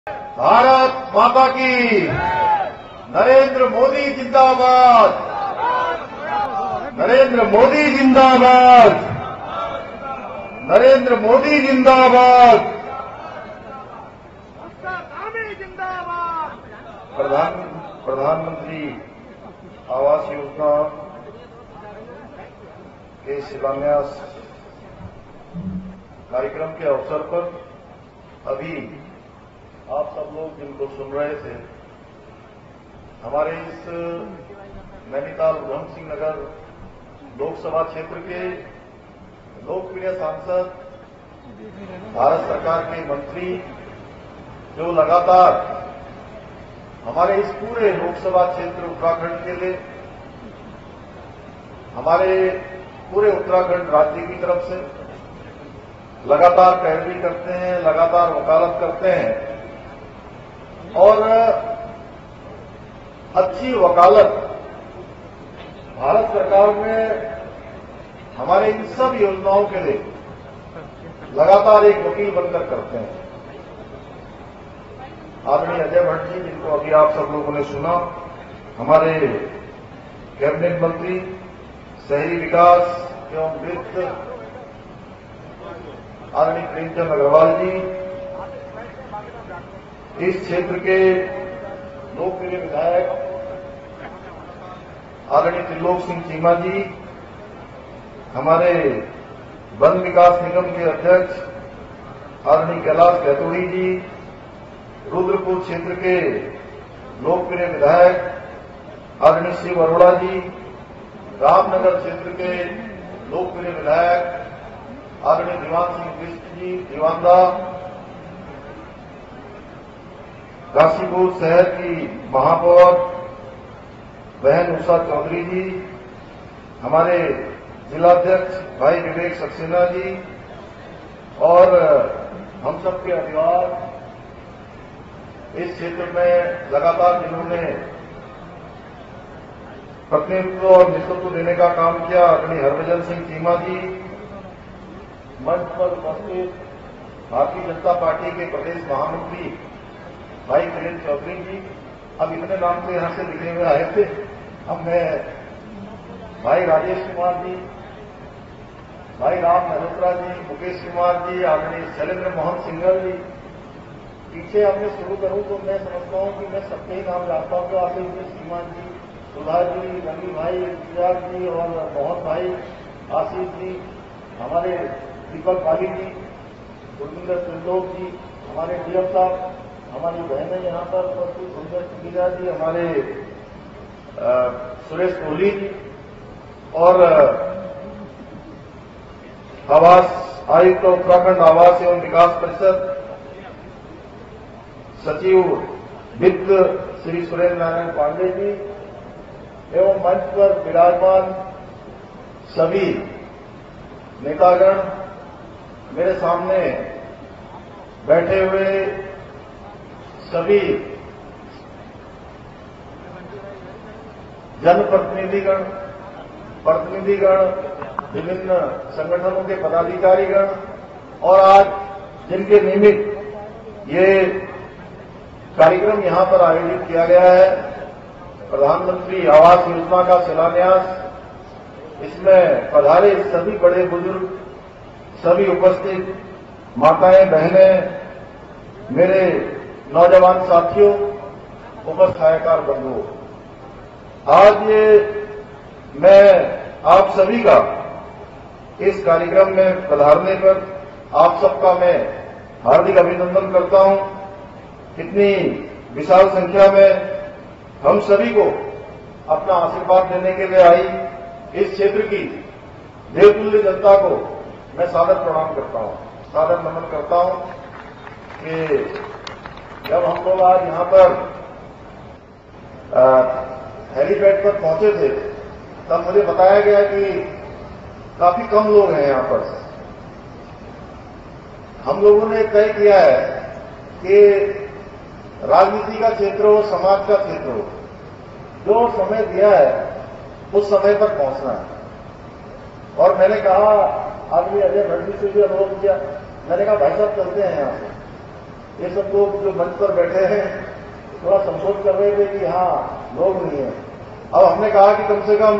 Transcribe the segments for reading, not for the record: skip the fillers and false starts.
भारत माता की। नरेंद्र मोदी जिंदाबाद। नरेंद्र मोदी जिंदाबाद। नरेंद्र मोदी जिंदाबाद। प्रधानमंत्री आवास योजना के शिलान्यास कार्यक्रम के अवसर पर अभी आप सब लोग जिनको सुन रहे थे, हमारे इस नैनीताल उधम सिंह नगर लोकसभा क्षेत्र के लोकप्रिय सांसद, भारत सरकार के मंत्री, जो लगातार हमारे इस पूरे लोकसभा क्षेत्र उत्तराखंड के लिए, हमारे पूरे उत्तराखंड राज्य की तरफ से लगातार पैरवी करते हैं, लगातार वकालत करते हैं और अच्छी वकालत भारत सरकार में हमारे इन सब योजनाओं के लिए लगातार एक वकील बनकर करते हैं। आदरणीय अजय भट्ट जी, जिनको अभी आप सब लोगों ने सुना, हमारे कैबिनेट मंत्री शहरी विकास एवं वित्त आदरणीय प्रेमचंद अग्रवाल जी, इस क्षेत्र के लोकप्रिय विधायक आदरणीय त्रिलोक सिंह चीमा जी, हमारे वन विकास निगम के अध्यक्ष आदरणीय कैलाश गैतोड़ी जी, रुद्रपुर क्षेत्र के लोकप्रिय विधायक आदरणीय शिव अरोड़ा जी, रामनगर क्षेत्र के लोकप्रिय विधायक आदरणीय दीवान सिंह बिष्ट जी दीवानदा, काशीपुर शहर की महापौर बहन उषा चौधरी जी, हमारे जिलाध्यक्ष भाई विवेक सक्सेना जी और हम सबके अधिकार इस क्षेत्र में लगातार जिन्होंने प्रतिनिधित्व और नेतृत्व देने का काम किया, आदरणीय हरभजन सिंह चीमा जी, मंच पर उपस्थित भारतीय जनता पार्टी के प्रदेश महामंत्री भाई किरण चौधरी जी, अब इतने नाम तो यहां से लिखे हुए आए थे, अब मैं भाई राजेश कुमार जी, भाई राम मल्होत्रा जी, मुकेश कुमार जी, आदरणीय शैलेंद्र मोहन सिंघल जी, पीछे अब मैं शुरू करूं तो मैं समझता हूं कि मैं सबके ही नाम जानता हूं, आशीष सीमान जी, सुधा जी, रवि भाई, इंतजार जी और मोहन भाई, आशीष जी, हमारे दीपक बाली जी, गुरविंदर त्रिलोक जी, हमारे डीएम साहब, हमारी बहनें यहाँ पर उपस्थित सुंदर गिरा जी, हमारे सुरेश कोहली जी और आवास आयुक्त उत्तराखंड आवास एवं विकास परिषद सचिव वित्त श्री सुरेंद्र नारायण पांडे जी एवं मंच पर विराजमान सभी नेतागण, मेरे सामने बैठे हुए सभी जनप्रतिनिधिगण, प्रतिनिधिगण, विभिन्न संगठनों के पदाधिकारीगण और आज जिनके निमित्त ये कार्यक्रम यहां पर आयोजित किया गया है, प्रधानमंत्री आवास योजना का शिलान्यास, इसमें पधारे सभी बड़े बुजुर्ग, सभी उपस्थित माताएं, बहनें, मेरे नौजवान साथियों, उपस्थायकार बंधुओं, आज ये मैं आप सभी का इस कार्यक्रम में पधारने पर आप सबका मैं हार्दिक अभिनंदन करता हूं। इतनी विशाल संख्या में हम सभी को अपना आशीर्वाद देने के लिए आई इस क्षेत्र की देवतुल्य जनता को मैं सादर प्रणाम करता हूं, सादर नमन करता हूं कि जब हम लोग आज यहां पर हेलीपैड पर पहुंचे थे तब मुझे बताया गया कि काफी कम लोग हैं यहां पर। हम लोगों ने तय किया है कि राजनीति का क्षेत्र हो, समाज का क्षेत्र हो, जो समय दिया है उस समय पर पहुंचना है। और मैंने कहा, आदमी अजय भट्ट से भी अनुरोध किया, मैंने कहा भाई साहब चलते हैं यहां से, ये सब लोग जो मंच पर बैठे हैं थोड़ा संशोध कर रहे थे कि हाँ लोग नहीं है। अब हमने कहा कि कम से कम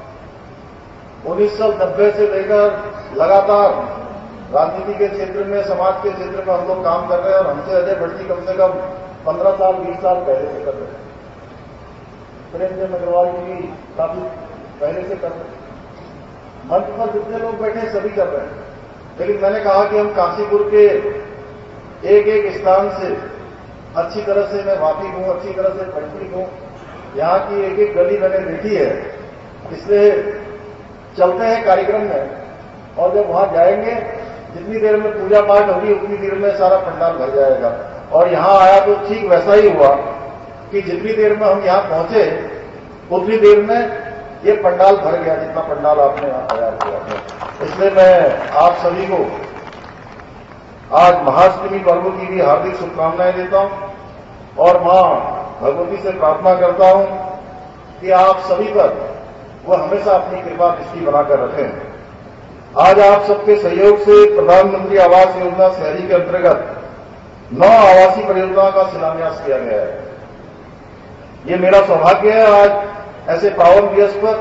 1990 से लेकर लगातार राजनीति के क्षेत्र में, समाज के क्षेत्र में हम लोग काम कर रहे हैं और हमसे अजय भट्टी कम से कम 15 साल 20 साल पहले से कर रहे हैं। प्रेमचंद अग्रवाल जी भी काफी पहले से कर रहे हैं। मंच पर जितने लोग बैठे सभी कर रहे हैं। लेकिन मैंने कहा कि हम काशीपुर के एक एक स्थान से अच्छी तरह से मैं वाकिफ हूं, अच्छी तरह से परिचित हूं। यहां की एक एक गली मैंने देखी है, इसलिए चलते हैं कार्यक्रम में और जब वहां जाएंगे जितनी देर में पूजा पाठ होगी उतनी देर में सारा पंडाल भर जाएगा। और यहां आया तो ठीक वैसा ही हुआ कि जितनी देर में हम यहां पहुंचे उतनी देर में ये पंडाल भर गया, जितना पंडाल आपने यहां तैयार किया। इसलिए मैं आप सभी को आज महाअष्टमी पर्व की भी हार्दिक शुभकामनाएं देता हूं और मां भगवती से प्रार्थना करता हूं कि आप सभी पर वो हमेशा अपनी कृपा दृष्टि बनाकर रखें। आज आप सबके सहयोग से प्रधानमंत्री आवास योजना शहरी के अंतर्गत 9 आवासीय परियोजनाओं का शिलान्यास किया गया है। ये मेरा सौभाग्य है आज ऐसे पावन दिवस पर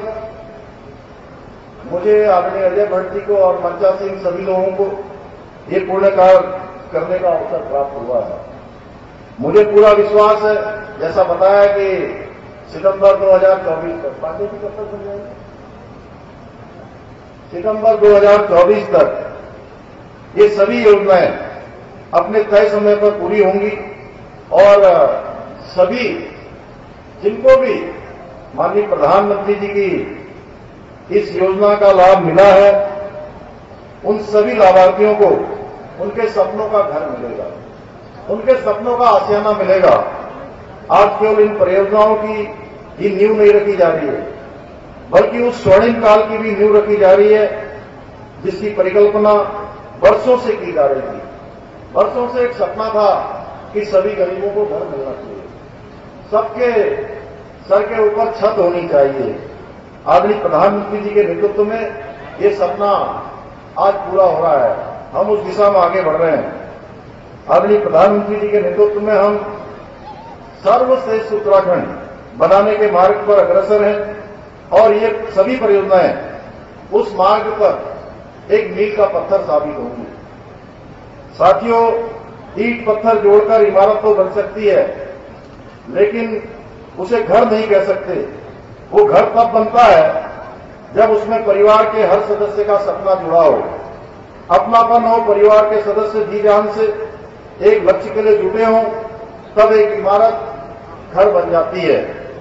मुझे आदरणीय अजय भट्टी को और मंचा सिंह सभी लोगों को ये पूर्ण कार्य करने का अवसर प्राप्त हुआ है। मुझे पूरा विश्वास है, जैसा बताया कि सितंबर 2024 तक, पांडे जी कब तक बन जाएंगे? सितंबर 2024 तक ये सभी योजनाएं अपने तय समय पर पूरी होंगी और सभी जिनको भी माननीय प्रधानमंत्री जी की इस योजना का लाभ मिला है उन सभी लाभार्थियों को उनके सपनों का घर मिलेगा, उनके सपनों का आशियाना मिलेगा। आज केवल इन परियोजनाओं की ही नींव नहीं रखी जा रही है, बल्कि उस स्वर्णिम काल की भी नींव रखी जा रही है जिसकी परिकल्पना वर्षों से की जा रही थी। वर्षों से एक सपना था कि सभी गरीबों को घर मिलना चाहिए, सबके सर के ऊपर छत होनी चाहिए। आदरणीय प्रधानमंत्री जी के नेतृत्व में ये सपना आज पूरा हो रहा है, हम उस दिशा में आगे बढ़ रहे हैं। आदरणीय प्रधानमंत्री जी के नेतृत्व में हम सर्वश्रेष्ठ उत्तराखंड बनाने के मार्ग पर अग्रसर हैं और ये सभी परियोजनाएं उस मार्ग पर एक मील का पत्थर साबित होंगी। साथियों, ईंट पत्थर जोड़कर इमारत तो बन सकती है, लेकिन उसे घर नहीं कह सकते। वो घर तब बनता है जब उसमें परिवार के हर सदस्य का सपना जुड़ा हो, अपनापन हो, परिवार के सदस्य जी जान से एक लक्ष्य के लिए जुटे हों, तब एक इमारत घर बन जाती है।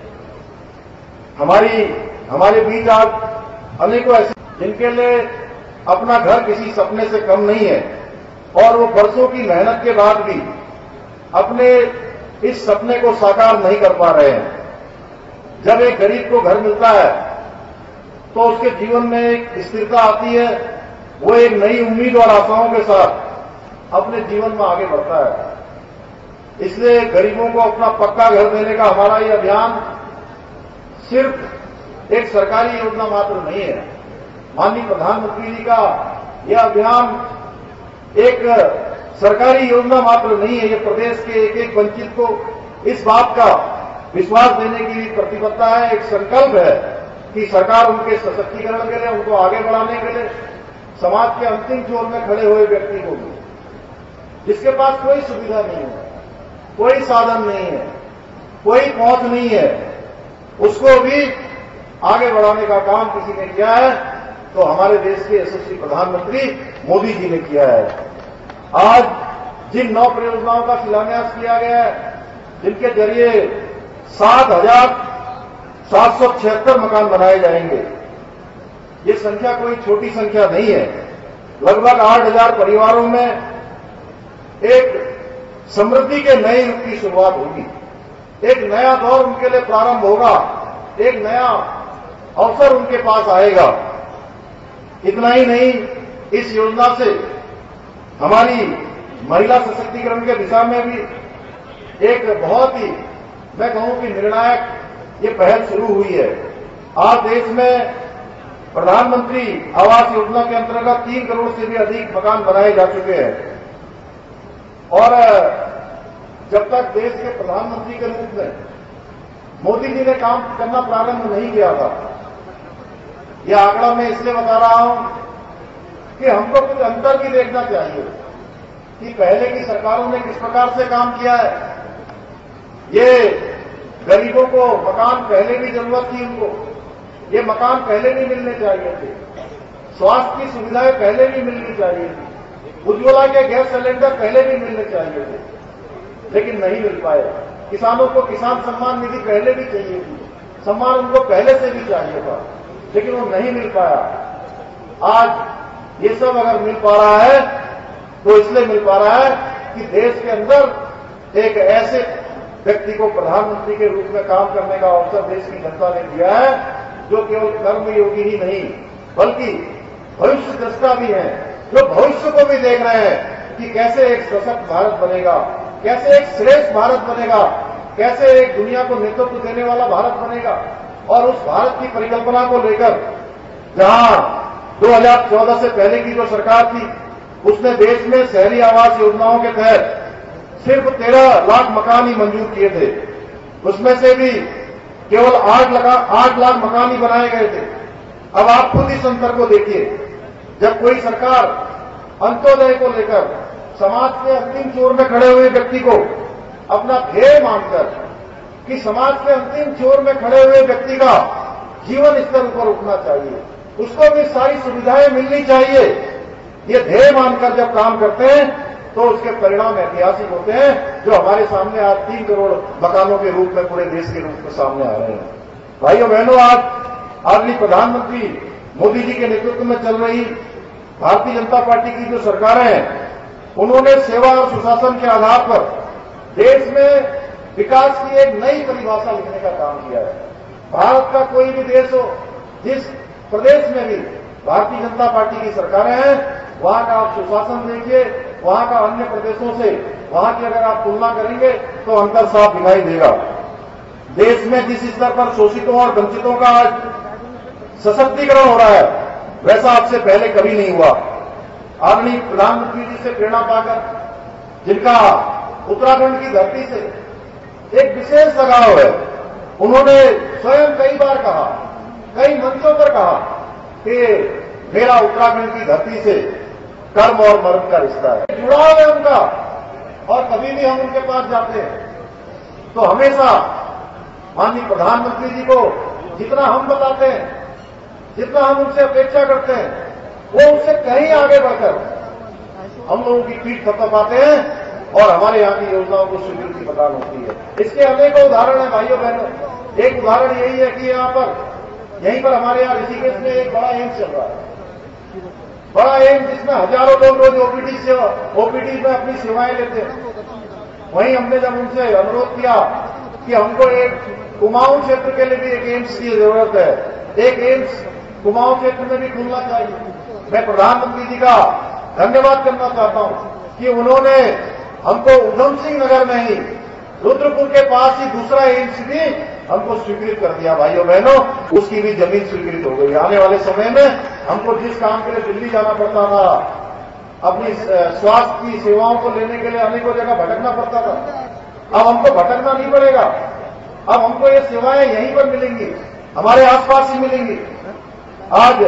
हमारे बीच आज अनेकों ऐसे जिनके लिए अपना घर किसी सपने से कम नहीं है और वो बरसों की मेहनत के बाद भी अपने इस सपने को साकार नहीं कर पा रहे हैं। जब एक गरीब को घर मिलता है तो उसके जीवन में एक स्थिरता आती है, वो एक नई उम्मीद और आशाओं के साथ अपने जीवन में आगे बढ़ता है। इसलिए गरीबों को अपना पक्का घर देने का हमारा ये अभियान सिर्फ एक सरकारी योजना मात्र नहीं है। माननीय प्रधानमंत्री जी का यह अभियान एक सरकारी योजना मात्र नहीं है, ये प्रदेश के एक एक वंचित को इस बात का विश्वास देने की प्रतिबद्धता है, एक संकल्प है कि सरकार उनके सशक्तिकरण के लिए, उनको आगे बढ़ाने के लिए, समाज के अंतिम छोर में खड़े हुए व्यक्ति को भी, जिसके पास कोई सुविधा नहीं है, कोई साधन नहीं है, कोई पहुंच नहीं है, उसको भी आगे बढ़ाने का काम किसी ने किया है तो हमारे देश के यशस्वी प्रधानमंत्री मोदी जी ने किया है। आज जिन 9 परियोजनाओं का शिलान्यास किया गया है, जिनके जरिए 7,776 मकान बनाए जाएंगे, ये संख्या कोई छोटी संख्या नहीं है। लगभग 8,000 परिवारों में एक समृद्धि के नए युग की शुरुआत होगी, एक नया दौर उनके लिए प्रारंभ होगा, एक नया अवसर उनके पास आएगा। इतना ही नहीं, इस योजना से हमारी महिला सशक्तिकरण के दिशा में भी एक बहुत ही, मैं कहूं कि निर्णायक ये पहल शुरू हुई है। आज देश में प्रधानमंत्री आवास योजना के अंतर्गत 3 करोड़ से भी अधिक मकान बनाए जा चुके हैं और जब तक देश के प्रधानमंत्री के रूप में मोदी जी ने काम करना प्रारंभ नहीं किया था। यह आंकड़ा मैं इसलिए बता रहा हूं कि हमको कुछ अंतर भी देखना चाहिए कि पहले की सरकारों ने किस प्रकार से काम किया है। ये गरीबों को मकान पहले भी जरूरत थी, उनको ये मकान पहले भी मिलने चाहिए थे, स्वास्थ्य की सुविधाएं पहले भी मिलनी चाहिए थी, उज्ज्वला के गैस सिलेंडर पहले भी मिलने चाहिए थे, लेकिन नहीं मिल पाए। किसानों को किसान सम्मान निधि पहले भी चाहिए थी, सम्मान उनको पहले से भी चाहिए था, लेकिन वो नहीं मिल पाया। आज ये सब अगर मिल पा रहा है तो इसलिए मिल पा रहा है कि देश के अंदर एक ऐसे व्यक्ति को प्रधानमंत्री के रूप में काम करने का अवसर देश की जनता ने दिया है, जो केवल कर्मयोगी ही नहीं बल्कि भविष्य दृष्टा भी हैं, जो भविष्य को भी देख रहे हैं कि कैसे एक सशक्त भारत बनेगा, कैसे एक श्रेष्ठ भारत बनेगा, कैसे एक दुनिया को नेतृत्व देने वाला भारत बनेगा। और उस भारत की परिकल्पना को लेकर जहां 2014 से पहले की जो सरकार थी उसने देश में शहरी आवास योजनाओं के तहत सिर्फ 13 लाख मकान ही मंजूर किए थे, उसमें से भी केवल 8 लाख मकान ही बनाए गए थे। अब आप खुद इस अंतर को देखिए, जब कोई सरकार अंत्योदय को लेकर समाज के अंतिम छोर में खड़े हुए व्यक्ति को अपना ध्येय मानकर कि समाज के अंतिम छोर में खड़े हुए व्यक्ति का जीवन स्तर ऊपर उठना चाहिए, उसको भी सारी सुविधाएं मिलनी चाहिए, ये ध्येय मानकर जब काम करते हैं तो उसके परिणाम ऐतिहासिक होते हैं, जो हमारे सामने आज 3 करोड़ मकानों के रूप में पूरे देश के रूप में सामने आ रहे हैं। भाइयों बहनों, आज आदरणीय प्रधानमंत्री मोदी जी के नेतृत्व में चल रही भारतीय जनता पार्टी की जो सरकारें हैं, उन्होंने सेवा और सुशासन के आधार पर देश में विकास की एक नई परिभाषा लिखने का काम किया है। भारत का कोई भी देश हो, जिस प्रदेश में भी भारतीय जनता पार्टी की सरकारें हैं, वहां का आप सुशासन देखिए, वहां का अन्य प्रदेशों से वहां की अगर आप तुलना करेंगे तो अंतर साफ दिखाई देगा। देश में जिस स्तर पर शोषितों और वंचितों का आज सशक्तिकरण हो रहा है, वैसा आपसे पहले कभी नहीं हुआ। आदरणीय प्रधानमंत्री जी से प्रेरणा पाकर, जिनका उत्तराखंड की धरती से एक विशेष लगाव है, उन्होंने स्वयं कई बार कहा, कई मंचों पर कहा कि मेरा उत्तराखंड की धरती से कर्म और मर्म का रिश्ता है, जुड़ाव है उनका। और कभी भी हम उनके पास जाते हैं तो हमेशा माननीय प्रधानमंत्री जी को जितना हम बताते हैं, जितना हम उनसे अपेक्षा करते हैं, वो उनसे कहीं आगे बढ़कर हम लोगों की पीठ थपथपाते हैं और हमारे यहाँ की योजनाओं को स्वीकृति प्रदान होती है। इसके अनेकों उदाहरण हैं भाइयों बहनों। एक उदाहरण यही है कि यहीं पर हमारे यहाँ ऋषिकेश में एक बड़ा एम्स चल रहा है, बड़ा एम्स जिसमें हजारों लोग रोज ओपीडी में अपनी सेवाएं लेते हैं। वहीं हमने जब उनसे अनुरोध किया कि हमको एक कुमाऊं क्षेत्र के लिए भी एक एम्स की जरूरत है, एक एम्स कुमाऊं क्षेत्र में भी खुलना चाहिए। मैं प्रधानमंत्री जी का धन्यवाद करना चाहता हूं कि उन्होंने हमको उधम सिंह नगर में ही रुद्रपुर के पास ही दूसरा एम्स भी हमको स्वीकृत कर दिया। भाइयों बहनों, उसकी भी जमीन स्वीकृत हो गई। आने वाले समय में हमको जिस काम के लिए दिल्ली जाना पड़ता था, अपनी स्वास्थ्य की सेवाओं को लेने के लिए अनेकों जगह भटकना पड़ता था, अब हमको भटकना नहीं पड़ेगा। अब हमको ये सेवाएं यहीं पर मिलेंगी, हमारे आसपास ही मिलेंगी। आज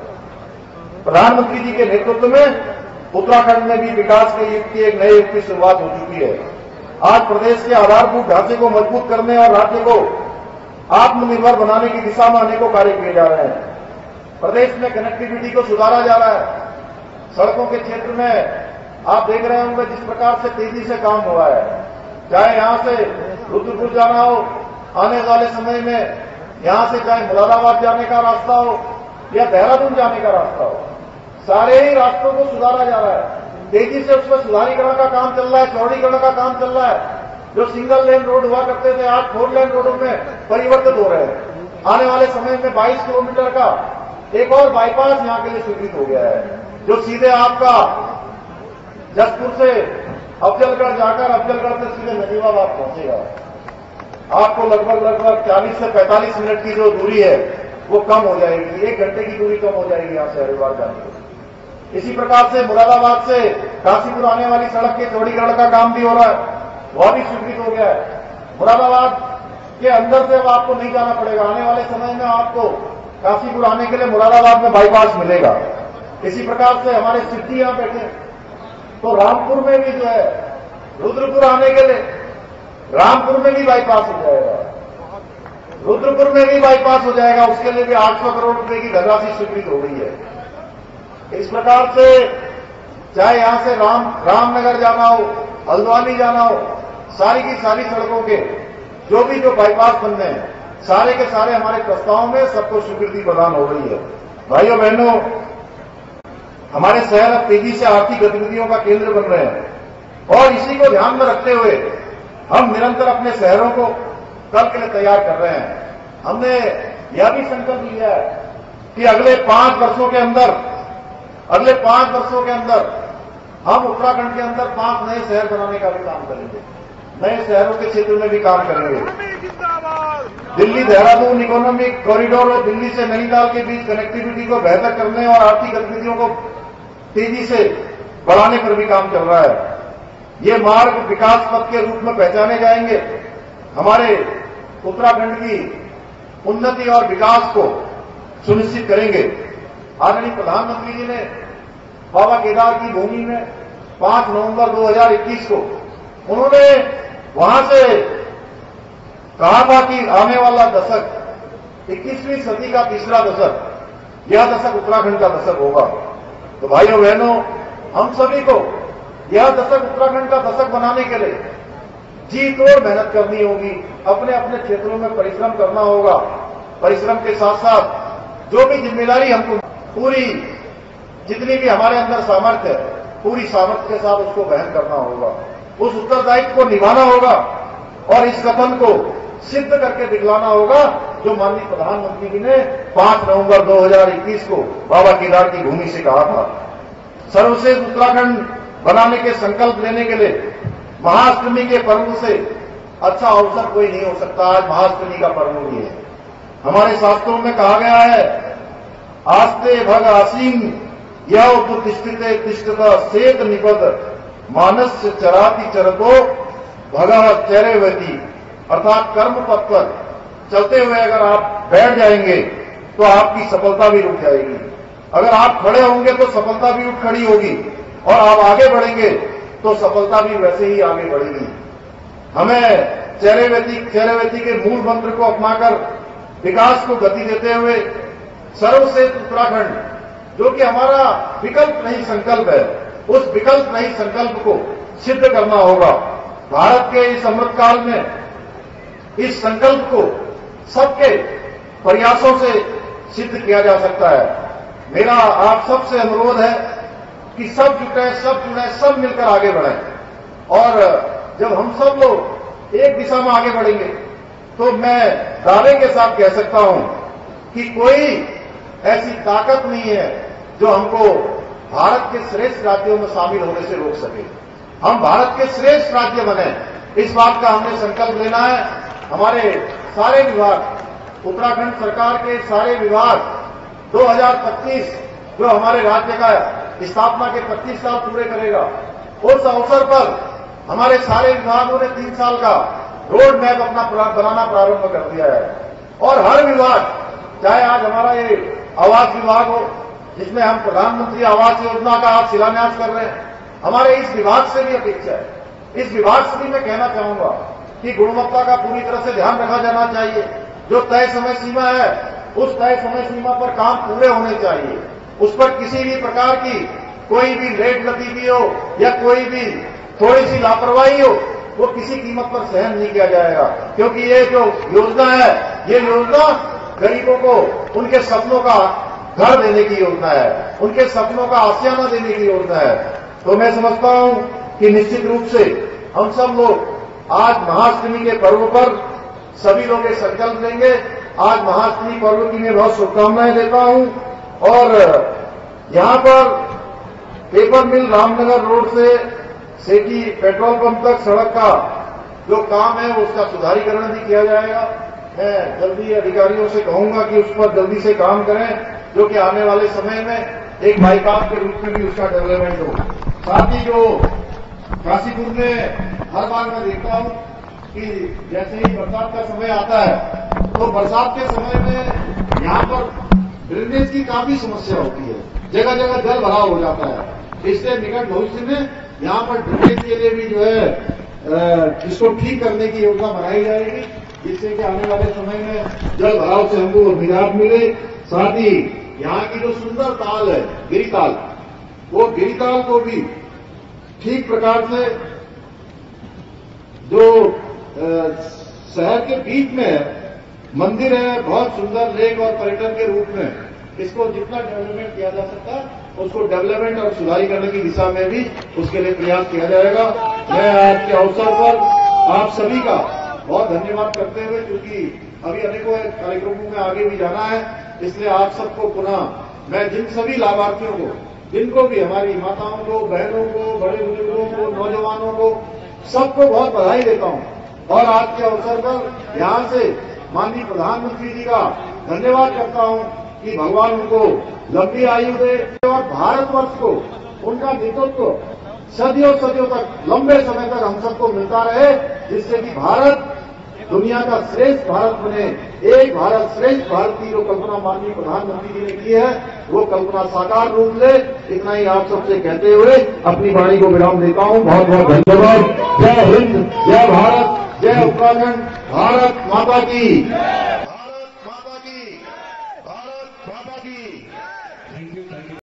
प्रधानमंत्री जी के नेतृत्व में उत्तराखंड में भी विकास के युग की एक नए युग की शुरुआत हो चुकी है। आज प्रदेश के आधारभूत ढांचे को मजबूत करने और राज्य को आत्मनिर्भर बनाने की दिशा में अनेकों कार्य किए जा रहे हैं। प्रदेश में कनेक्टिविटी को सुधारा जा रहा है। सड़कों के क्षेत्र में आप देख रहे होंगे जिस प्रकार से तेजी से काम हुआ है, चाहे यहां से रुद्रपुर जाना हो, आने वाले समय में यहां से चाहे मुरादाबाद जाने का रास्ता हो या देहरादून जाने का रास्ता हो, सारे ही रास्तों को सुधारा जा रहा है। तेजी से उसमें सुधारीकरण का काम चल रहा है, चौड़ीकरण का काम चल रहा है। जो सिंगल लेन रोड हुआ करते थे, आज 4 लेन रोडों में परिवर्तित हो रहे हैं। आने वाले समय में 22 किलोमीटर का एक और बाईपास यहां के लिए स्वीकृत हो गया है, जो सीधे आपका जसपुर से अफजलगढ़ जाकर अफजलगढ़ से सीधे नजीबाबाद पहुंचेगा। आपको लगभग 40 से 45 मिनट की जो दूरी है वो कम हो जाएगी, 1 घंटे की दूरी कम हो जाएगी यहां से हरिद्वार जाने की। इसी प्रकार से मुरादाबाद से काशीपुर आने वाली सड़क के चौड़ीकरण का काम भी हो रहा है। वह भी स्वीकृत हो गया है। मुरादाबाद के अंदर से अब आपको नहीं जाना पड़ेगा। आने वाले समय में आपको काशीपुर आने के लिए मुरादाबाद में बाईपास मिलेगा। इसी प्रकार से हमारे सिद्धि यहां बैठे हैं, तो रामपुर में भी जो है, रुद्रपुर आने के लिए रामपुर में भी बाईपास हो जाएगा, रुद्रपुर में भी बाईपास हो जाएगा। उसके लिए भी 800 करोड़ रुपए की धनराशि स्वीकृत हो गई है। इस प्रकार से चाहे यहां से रामनगर जाना हो, हल्द्वानी जाना हो, सारी की सारी सड़कों के जो बाईपास बन रहे हैं, सारे के सारे हमारे प्रस्तावों में सबको स्वीकृति प्रदान हो रही है। भाइयों बहनों, हमारे शहर अब तेजी से आर्थिक गतिविधियों का केंद्र बन रहे हैं और इसी को ध्यान में रखते हुए हम निरंतर अपने शहरों को कल के लिए तैयार कर रहे हैं। हमने यह भी संकल्प लिया है कि अगले 5 वर्षों के अंदर हम उत्तराखंड के अंदर 5 नए शहर बनाने का भी काम करेंगे, नए शहरों के क्षेत्र में भी काम करेंगे। दिल्ली देहरादून इकोनॉमिक कॉरिडोर और दिल्ली से नैनीताल के बीच कनेक्टिविटी को बेहतर करने और आर्थिक गतिविधियों को तेजी से बढ़ाने पर भी काम चल रहा है। ये मार्ग विकास पथ के रूप में पहचाने जाएंगे, हमारे उत्तराखंड की उन्नति और विकास को सुनिश्चित करेंगे। आदरणीय प्रधानमंत्री जी ने बाबा केदार की भूमि में 5 नवंबर 2021 को उन्होंने वहां से कहा था कि आने वाला दशक 21वीं सदी का तीसरा दशक, यह दशक उत्तराखंड का दशक होगा। तो भाइयों बहनों, हम सभी को यह दशक उत्तराखंड का दशक बनाने के लिए जी तोड़ मेहनत करनी होगी, अपने अपने क्षेत्रों में परिश्रम करना होगा। परिश्रम के साथ साथ जो भी जिम्मेदारी हमको पूरी, जितनी भी हमारे अंदर सामर्थ्य है, पूरी सामर्थ्य के साथ उसको वहन करना होगा, उस उत्तरदायित्व को निभाना होगा और इस कथन को सिद्ध करके दिखलाना होगा जो माननीय प्रधानमंत्री जी ने 5 नवंबर 2021 को बाबा केदार की भूमि से कहा था। सर्वश्रेष्ठ उत्तराखंड बनाने के संकल्प लेने के लिए महाअष्टमी के पर्व से अच्छा अवसर कोई नहीं हो सकता। आज महाअष्टमी का पर्व भी है। हमारे शास्त्रों में कहा गया है, आस्ते भग आसीन यह उपतिष्ठिते तिष्ठत सेत निपद मानस्य चराति चरतो भगवत चैरेवती, अर्थात कर्म पथ पर चलते हुए अगर आप बैठ जाएंगे तो आपकी सफलता भी रुक जाएगी। अगर आप खड़े होंगे तो सफलता भी उठ खड़ी होगी और आप आगे बढ़ेंगे तो सफलता भी वैसे ही आगे बढ़ेगी। हमें चैरेवती के मूल मंत्र को अपनाकर विकास को गति देते हुए सर्वश्रेष्ठ उत्तराखंड, जो कि हमारा विकल्प नहीं संकल्प है, उस विकल्प नहीं संकल्प को सिद्ध करना होगा। भारत के इस अमृतकाल में इस संकल्प को सबके प्रयासों से सिद्ध किया जा सकता है। मेरा आप सबसे अनुरोध है कि सब जुटे, सब मिलकर आगे बढ़ें और जब हम सब लोग एक दिशा में आगे बढ़ेंगे तो मैं दावे के साथ कह सकता हूं कि कोई ऐसी ताकत नहीं है जो हमको भारत के श्रेष्ठ राज्यों में शामिल होने से रोक सके। हम भारत के श्रेष्ठ राज्य बने, इस बात का हमने संकल्प लेना है। हमारे सारे विभाग, उत्तराखंड सरकार के सारे विभाग 2025 जो हमारे राज्य का स्थापना के 25 साल पूरे करेगा, उस अवसर पर हमारे सारे विभागों ने 3 साल का रोड मैप अपना बनाना प्रारंभ कर दिया है और हर विभाग, चाहे आज हमारा ये आवास विभाग हो जिसमें हम प्रधानमंत्री आवास योजना का आज शिलान्यास कर रहे हैं, हमारे इस विभाग से भी अपेक्षा है, इस विभाग से भी मैं कहना चाहूंगा कि गुणवत्ता का पूरी तरह से ध्यान रखा जाना चाहिए। जो तय समय सीमा है उस तय समय सीमा पर काम पूरे होने चाहिए, उस पर किसी भी प्रकार की कोई भी लेट लतीफी हो या कोई भी थोड़ी सी लापरवाही हो, वो किसी कीमत पर सहन नहीं किया जाएगा। क्योंकि ये जो योजना है, ये योजना गरीबों को उनके सपनों का घर देने की योजना है, उनके सपनों का आशियाना देने की योजना है। तो मैं समझता हूं कि निश्चित रूप से हम सब लोग आज महाअष्टमी के पर्व पर सभी लोग ये संकल्प लेंगे। आज महाअष्टमी पर्व की मैं बहुत शुभकामनाएं देता हूं और यहां पर पेपर मिल रामनगर रोड से सेठी पेट्रोल पंप तक सड़क का जो काम है उसका सुधारीकरण भी किया जाएगा। मैं जल्दी अधिकारियों से कहूंगा कि उस पर जल्दी से काम करें, जो कि आने वाले समय में एक बाईपास के रूप में भी उसका डेवलपमेंट हो। साथ ही जो काशीपुर में हर बार मैं देखता हूं कि जैसे ही बरसात का समय आता है तो बरसात के समय में यहाँ पर ड्रेनेज की काफी समस्या होती है, जगह जगह जल भराव हो जाता है। इसलिए निकट भविष्य में यहाँ पर ड्रेनेज के लिए भी जो है इसको ठीक करने की योजना बनाई जाएगी, जिससे कि आने वाले समय में जल भराव से हमको निजात मिले। साथ ही यहाँ की जो सुंदर ताल है गिरिताल, वो गिरिताल को भी ठीक प्रकार से जो शहर के बीच में मंदिर है, बहुत सुंदर लेक और पर्यटन के रूप में इसको जितना डेवलपमेंट किया जा सकता है उसको डेवलपमेंट और सुधारी करने की दिशा में भी उसके लिए प्रयास किया जाएगा। मैं आज के अवसर पर आप सभी का बहुत धन्यवाद करते हुए, क्योंकि अभी अनेकों कार्यक्रमों में आगे भी जाना है, इसलिए आप सबको पुनः मैं जिन सभी लाभार्थियों को, जिनको भी हमारी माताओं को, बहनों को, बड़े बुजुर्गों को, नौजवानों को, सबको बहुत बधाई देता हूं और आज के अवसर पर यहां से माननीय प्रधानमंत्री जी का धन्यवाद करता हूं कि भगवान उनको लंबी आयु दे और भारतवर्ष को उनका नेतृत्व सदियों सदियों तक, लंबे समय तक हम सबको मिलता रहे, जिससे कि भारत दुनिया का श्रेष्ठ भारत बने। एक भारत श्रेष्ठ भारत की जो कल्पना माननीय प्रधानमंत्री जी ने की है, वो कल्पना साकार रूप ले। इतना ही आप सबसे कहते हुए अपनी वाणी को विराम देता हूं। बहुत बहुत धन्यवाद। जय हिंद, जय भारत, जय उत्तराखंड, भारत माता की।